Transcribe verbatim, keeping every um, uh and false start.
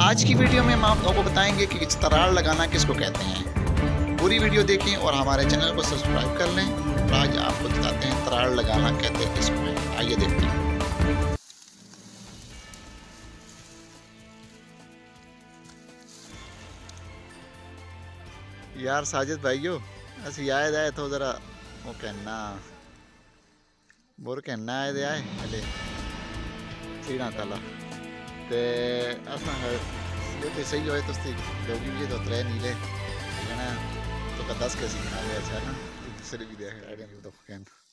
आज की वीडियो में हम आपको बताएंगे कि तराड़ लगाना किसको कहते हैं। पूरी वीडियो देखें और हमारे चैनल को सब्सक्राइब कर लें। और आज आपको बताते हैं तराड़ लगाना कहते हैं किसको है। आइए देखते हैं। यार साजिद भाइयों अस याद आए तो जरा वो कहना बोर कहना आए दे आए हले सीढ़ा तला ते असा ये तो सही होए तो लोगी भी तो त्रै नीले ना तो का दस के सीखना है अच्छा ना दूसरे भी देख रहे हैं तो कहना